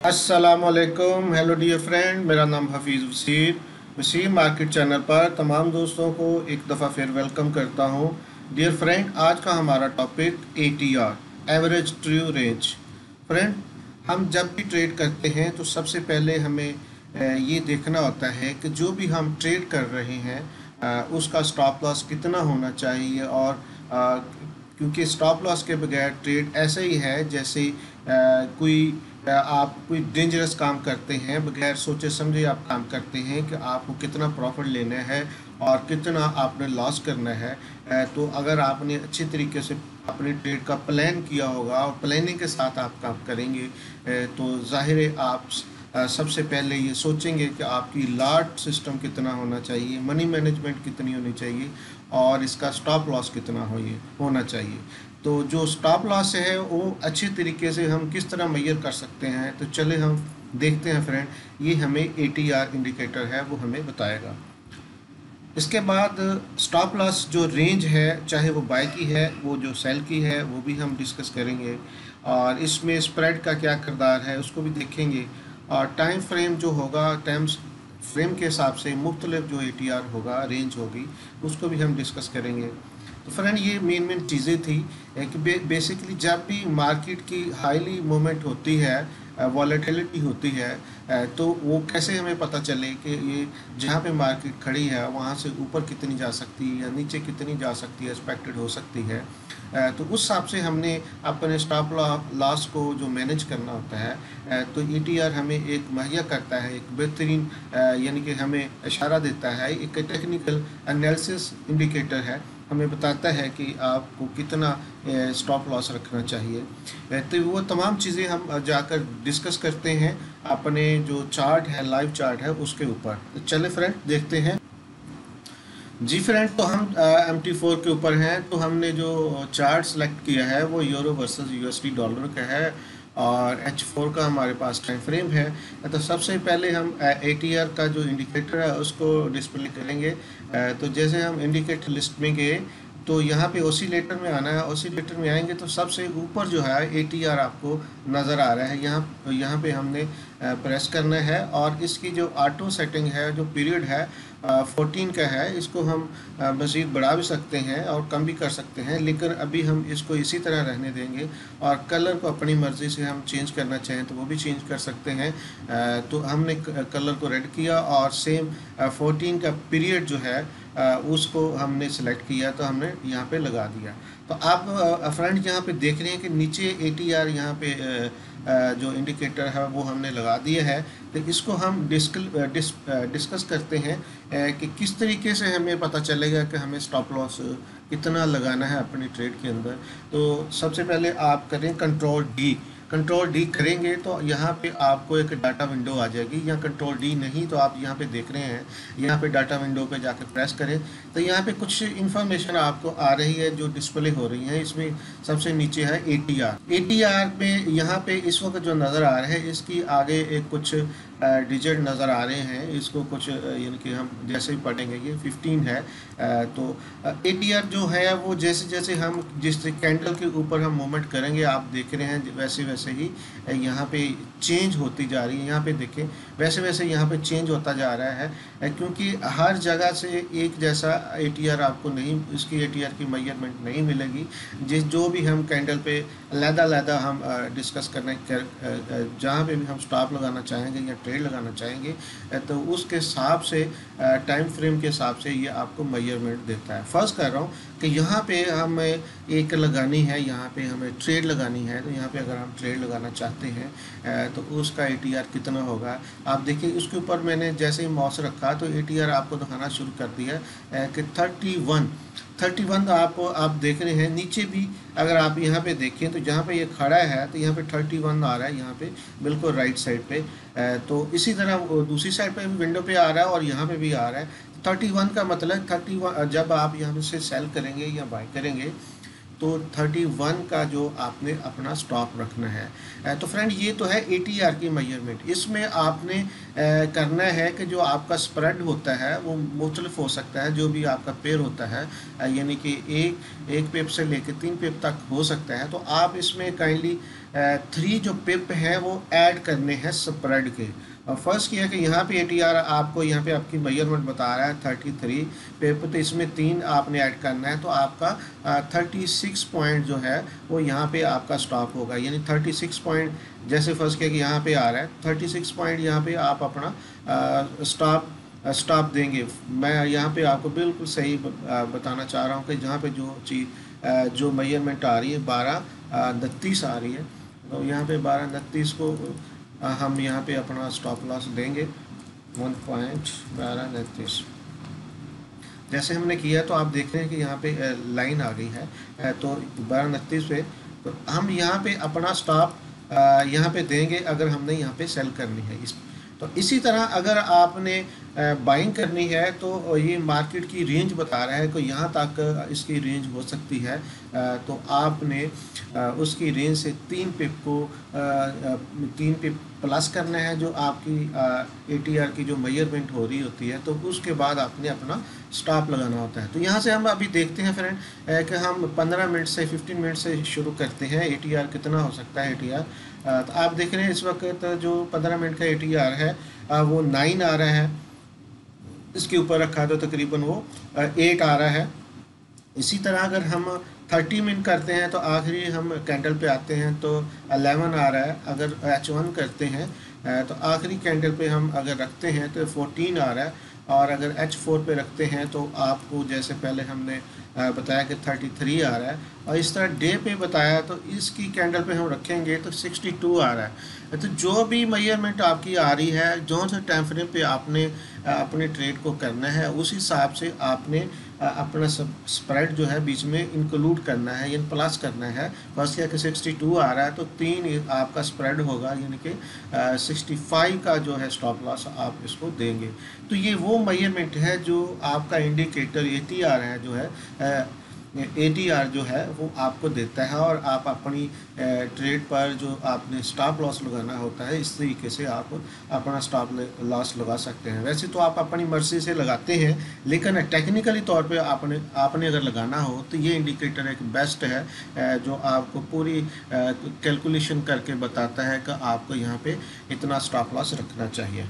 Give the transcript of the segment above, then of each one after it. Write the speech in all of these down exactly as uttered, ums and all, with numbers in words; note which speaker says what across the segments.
Speaker 1: अस्सलामुअलैकुम, hello dear friend. मेरा नाम हफीज़ वसीर वसीर मार्केट चैनल पर तमाम दोस्तों को एक दफ़ा फिर वेलकम करता हूं। डियर फ्रेंड, आज का हमारा topic A T R, average true range. Friend, हम जब भी ट्रेड करते हैं तो सबसे पहले हमें अ, ये देखना होता है कि जो भी हम ट्रेड कर रहे हैं अ, उसका स्टॉप लॉस कितना होना चाहिए। और अ, क्योंकि स्टॉप लॉस के बगैर ट्रेड ऐसे ही है जैसे अ, कोई अ, आप कोई डेंजरस काम करते हैं, बगैर सोचे समझे आप काम करते हैं कि आपको कितना प्रॉफिट लेना है और कितना आपने लॉस करना है। अ, तो अगर आपने अच्छे तरीके से अपने ट्रेड का प्लान किया होगा और प्लानिंग के साथ आप काम करेंगे अ, तो जाहिर है आप अ, सबसे पहले ये सोचेंगे कि आपकी लॉट सिस्टम कितना होना चाहिए, मनी मैनेजमेंट कितनी होनी चाहिए और इसका स्टॉप लॉस कितना हो होना चाहिए। तो जो स्टॉप लॉस है वो अच्छी तरीके से हम किस तरह मेजर कर सकते हैं, तो चले हम देखते हैं फ्रेंड। ये हमें ए टी आर इंडिकेटर है वो हमें बताएगा। इसके बाद स्टॉप लॉस जो रेंज है, चाहे वो बाय की है वो जो सेल की है, वो भी हम डिस्कस करेंगे। और इसमें स्प्रेड का क्या किरदार है उसको भी देखेंगे। और टाइम फ्रेम जो होगा, टाइम फ्रेम के हिसाब से मुख्तलिफ जो ए टी आर होगा, रेंज होगी, उसको भी हम डिस्कस करेंगे। तो फ्रेंड, ये मेन मेन चीज़ें थी कि बे, बेसिकली जब भी मार्केट की हाईली मूवमेंट होती है, वॉलेटिलिटी होती है, अ, तो वो कैसे हमें पता चले कि ये जहाँ पे मार्केट खड़ी है वहाँ से ऊपर कितनी जा सकती है या नीचे कितनी जा सकती है, एक्सपेक्टेड हो सकती है। अ, तो उस हिसाब से हमने अपने स्टॉप लॉस को जो मैनेज करना होता है, अ, तो ई टी आर हमें एक मुहैया करता है, एक बेहतरीन अ, यानी कि हमें इशारा देता है, एक टेक्निकल एनालिसिस इंडिकेटर है, हमें बताता है कि आपको कितना स्टॉप लॉस रखना चाहिए। अ, तो वो तमाम चीज़ें हम जाकर डिस्कस करते हैं अपने जो चार्ट है, लाइव चार्ट है, उसके ऊपर। तो चले फ्रेंड देखते हैं। जी फ्रेंड, तो हम एम टी फोर के ऊपर हैं। तो हमने जो चार्ट सेलेक्ट किया है वो euro versus U S D dollar का है और एच फोर का हमारे पास टाइम फ्रेम है। तो सबसे पहले हम ए टी आर का जो इंडिकेटर है उसको डिस्प्ले करेंगे। अ, तो जैसे हम इंडिकेटर लिस्ट में गए तो यहाँ पे ओसीलेटर में आना है। ओसीलेटर में आएंगे तो सबसे ऊपर जो है ए टी आर आपको नज़र आ रहा है। यहाँ यहाँ पे हमने प्रेस करना है और इसकी जो ऑटो सेटिंग है, जो पीरियड है फोर्टीन का है, इसको हम मज़ीद बढ़ा भी सकते हैं और कम भी कर सकते हैं, लेकिन अभी हम इसको इसी तरह रहने देंगे। और कलर को अपनी मर्ज़ी से हम चेंज करना चाहें तो वो भी चेंज कर सकते हैं। अ, तो हमने कलर को रेड किया और सेम फोर्टीन का पीरियड जो है अ, उसको हमने सेलेक्ट किया, तो हमने यहाँ पे लगा दिया। तो आप फ्रेंड यहाँ पे देख रहे हैं कि नीचे ए टी आर यहाँ पे अ, अ, जो इंडिकेटर है वो हमने लगा दिया है। तो इसको हम डिस्कल डिस, डिस्कस करते हैं अ, कि किस तरीके से हमें पता चलेगा कि हमें स्टॉप लॉस कितना लगाना है अपनी ट्रेड के अंदर। तो सबसे पहले आप करें कंट्रोल डी। कंट्रोल डी करेंगे तो यहाँ पे आपको एक डाटा विंडो आ जाएगी, या कंट्रोल डी नहीं तो आप यहाँ पे देख रहे हैं, यहाँ पे डाटा विंडो पे जाकर प्रेस करें तो यहाँ पे कुछ इन्फॉर्मेशन आपको आ रही है जो डिस्प्ले हो रही है। इसमें सबसे नीचे है A T R. A T R में यहाँ पे इस वक्त जो नज़र आ रहा है, इसकी आगे एक कुछ डिजिट नज़र आ रहे हैं। इसको कुछ यानी कि हम जैसे ही पढ़ेंगे ये फिफ्टीन है। अ, तो ए टी आर जो है वो जैसे जैसे हम जिस कैंडल के ऊपर हम मूवमेंट करेंगे, आप देख रहे हैं वैसे वैसे ही यहाँ पे चेंज होती जा रही है। यहाँ पे देखें वैसे वैसे यहाँ पे चेंज होता जा रहा है, अ, क्योंकि हर जगह से एक जैसा ए टी आर आपको नहीं, इसकी ए टी आर की मेजरमेंट नहीं मिलेगी। जिस जो भी हम कैंडल पे अलग-अलग हम डिस्कस करने कर जहाँ पे भी हम स्टॉप लगाना चाहेंगे या ट्रेड लगाना चाहेंगे, तो उसके हिसाब से टाइम फ्रेम के हिसाब से ये आपको मेजरमेंट देता है। फर्स्ट कर रहा हूँ कि यहाँ पे हमें एक लगानी है, यहाँ पे हमें ट्रेड लगानी है। तो यहाँ पे अगर हम ट्रेड लगाना चाहते हैं तो उसका ए टी आर कितना होगा, आप देखिए उसके ऊपर मैंने जैसे ही माउस रखा तो ए टी आर आपको दिखाना शुरू कर दिया कि थर्टी वन थर्टी वन आप आप देख रहे हैं। नीचे भी अगर आप यहाँ पे देखें तो जहाँ पे ये खड़ा है तो यहाँ पे थर्टी वन आ रहा है, यहाँ पे बिल्कुल राइट साइड पे। तो इसी तरह दूसरी साइड पे भी विंडो पे आ रहा है और यहाँ पे भी आ रहा है। थर्टी वन का मतलब थर्टी वन जब आप यहाँ से सेल करेंगे या बाय करेंगे तो थर्टी वन का जो आपने अपना स्टॉप रखना है। तो फ्रेंड, ये तो है ए टी आर की मेजरमेंट। इसमें आपने करना है कि जो आपका स्प्रेड होता है वो मुख्तलिफ हो सकता है, जो भी आपका पेयर होता है, यानी कि एक एक पेप से लेकर तीन पेप तक हो सकता है। तो आप इसमें काइंडली थ्री जो पिप हैं वो ऐड करने हैं स्प्रेड के। और फर्स्ट किया कि यहाँ पे एटीआर आपको यहाँ पे आपकी मेजरमेंट बता रहा है थर्टी थ्री पिप, तो इसमें तीन आपने ऐड करना है, तो आपका थर्टी सिक्स पॉइंट जो है वो यहाँ पे आपका स्टॉप होगा। यानी थर्टी सिक्स पॉइंट जैसे फर्स्ट किया कि यहाँ पे आ रहा है थर्टी सिक्स पॉइंट, यहाँ पे आप अपना स्टॉप स्टॉप देंगे। मैं यहाँ पे आपको बिल्कुल सही बताना चाह रहा हूँ कि जहाँ पे जो चीज़ जो मेजरमेंट आ रही है बारह उनतीस आ रही है, तो यहाँ पे बारह उनतीस को हम यहाँ पे अपना स्टॉप लॉस देंगे वन पॉइंट बारह उनतीस। जैसे हमने किया तो आप देख रहे हैं कि यहाँ पे लाइन आ गई है, तो बारह उनतीस पे तो हम यहाँ पे अपना स्टॉप यहाँ पे देंगे अगर हमने यहाँ पे सेल करनी है इस। तो इसी तरह अगर आपने बाइंग करनी है तो ये मार्केट की रेंज बता रहा है कि यहाँ तक इसकी रेंज हो सकती है, तो आपने उसकी रेंज से तीन पिप को तीन पिप प्लस करना है जो आपकी एटीआर की जो मेजरमेंट हो रही होती है, तो उसके बाद आपने अपना स्टॉप लगाना होता है। तो यहाँ से हम अभी देखते हैं फ्रेंड कि हम पंद्रह मिनट से फिफ्टीन मिनट से शुरू करते हैं। एटीआर कितना हो सकता है एटीआर, तो आप देख रहे हैं इस वक्त जो पंद्रह मिनट का एटीआर है वो नाइन आ रहा है, इसके ऊपर रखा है तो तकरीबन वो एट आ रहा है। इसी तरह अगर हम थर्टी मिनट करते हैं तो आखिरी हम कैंडल पे आते हैं तो अलेवन आ रहा है। अगर एच वन करते हैं तो आखिरी कैंडल पे हम अगर रखते हैं तो फोर्टीन आ रहा है, और अगर एच फोर पे रखते हैं तो आपको जैसे पहले हमने बताया कि थर्टी थ्री आ रहा है, और इस तरह डे पे बताया तो इसकी कैंडल पे हम रखेंगे तो सिक्सटी टू आ रहा है। तो जो भी मेजरमेंट आपकी आ रही है, जो से टाइम फ्रेम पे आपने अपने ट्रेड को करना है उस हिसाब से आपने अपना स्प्रेड जो है बीच में इंक्लूड करना है यानी प्लस करना है। फर्स्ट क्या कि सिक्सटी टू आ रहा है तो तीन आपका स्प्रेड होगा, यानी कि सिक्सटी फाइव का जो है स्टॉप लॉस आप इसको देंगे। तो ये वो मेजरमेंट है जो आपका इंडिकेटर एटीआर है जो है एटीआर जो है वो आपको देता है, और आप अपनी ट्रेड पर जो आपने स्टॉप लॉस लगाना होता है इस तरीके से आप अपना स्टॉप लॉस लगा सकते हैं। वैसे तो आप अपनी मर्जी से लगाते हैं, लेकिन टेक्निकली तौर पे आपने आपने अगर लगाना हो तो ये इंडिकेटर एक बेस्ट है जो आपको पूरी कैलकुलेशन करके बताता है कि आपको यहाँ पे इतना स्टॉप लॉस रखना चाहिए।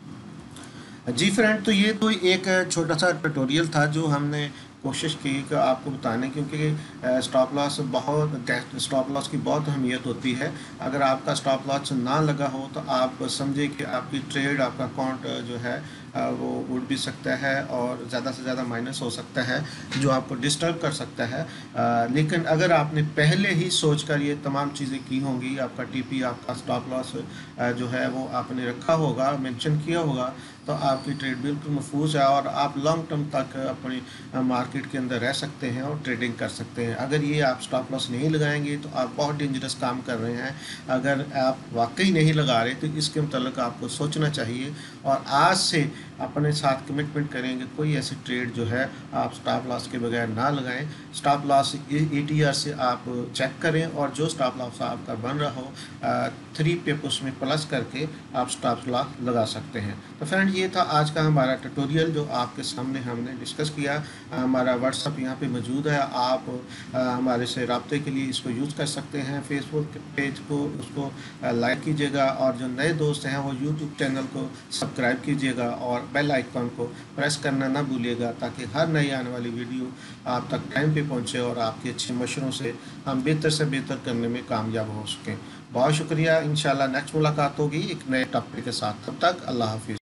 Speaker 1: जी फ्रेंड, तो ये तो एक छोटा सा ट्यूटोरियल था जो हमने कोशिश की कि आपको बताने, क्योंकि स्टॉप लॉस बहुत स्टॉप लॉस की बहुत अहमियत होती है। अगर आपका स्टॉप लॉस ना लगा हो तो आप समझे कि आपकी ट्रेड आपका अकाउंट जो है वो उड़ भी सकता है और ज़्यादा से ज़्यादा माइनस हो सकता है जो आपको डिस्टर्ब कर सकता है। आ, लेकिन अगर आपने पहले ही सोचकर ये तमाम चीज़ें की होंगी, आपका टीपी आपका स्टॉप लॉस जो है वो आपने रखा होगा, मेंशन किया होगा, तो आपकी ट्रेड बिल्कुल महफूज है और आप लॉन्ग टर्म तक अपनी मार्केट के अंदर रह सकते हैं और ट्रेडिंग कर सकते हैं। अगर ये आप स्टॉप लॉस नहीं लगाएंगे तो आप बहुत डेंजरस काम कर रहे हैं। अगर आप वाकई नहीं लगा रहे तो इसके मतलब आपको सोचना चाहिए और आज से अपने साथ कमिटमेंट करेंगे कोई ऐसी ट्रेड जो है आप स्टॉप लॉस के बगैर ना लगाएं। स्टॉप लॉस एटीआर से आप चेक करें और जो स्टॉप लॉस आपका बन रहा हो थ्री पे उसमें प्लस करके आप स्टॉप लॉस लगा सकते हैं। तो फ्रेंड, ये था आज का हमारा ट्यूटोरियल जो आपके सामने हमने डिस्कस किया। हमारा व्हाट्सअप यहाँ पे मौजूद है, आप हमारे से रब्ते के लिए इसको यूज़ कर सकते हैं। फेसबुक पेज को उसको लाइक कीजिएगा और जो नए दोस्त हैं वो यूट्यूब चैनल को सब्सक्राइब कीजिएगा और बेल आइकन को प्रेस करना ना भूलिएगा ताकि हर नई आने वाली वीडियो आप तक टाइम पे पहुँचे और आपके अच्छे मशवरों से हम बेहतर से बेहतर करने में कामयाब हो सकें। बहुत शुक्रिया। इंशाल्लाह नेक्स्ट मुलाकात होगी एक नए टॉपिक के साथ। तब तक अल्लाह हाफिज़।